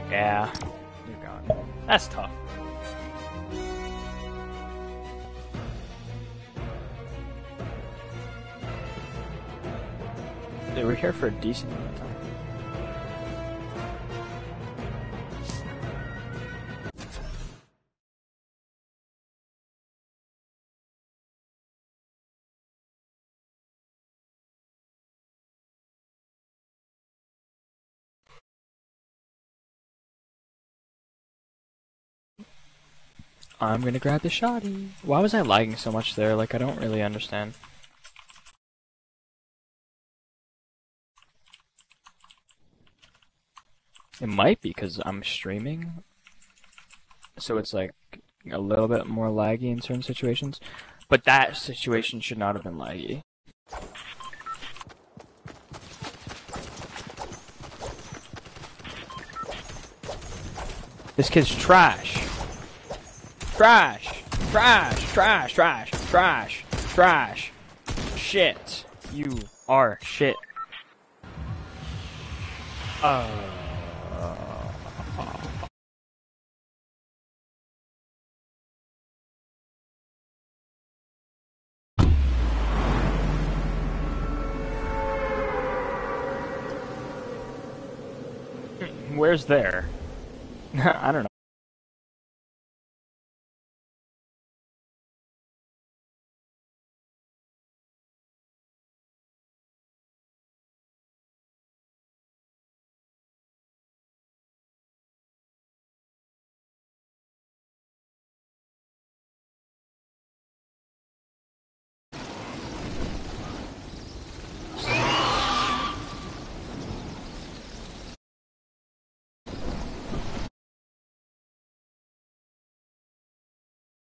Yeah, you're gone. That's tough. They were here for a decent amount of time. I'm gonna grab the shotty. Why was I lagging so much there? Like, I don't really understand. It might be because I'm streaming, so it's like a little bit more laggy in certain situations. But that situation should not have been laggy. This kid's trash. Trash. Trash. Trash. Trash. Trash. Trash. Shit. You are shit. Where's there? I don't know.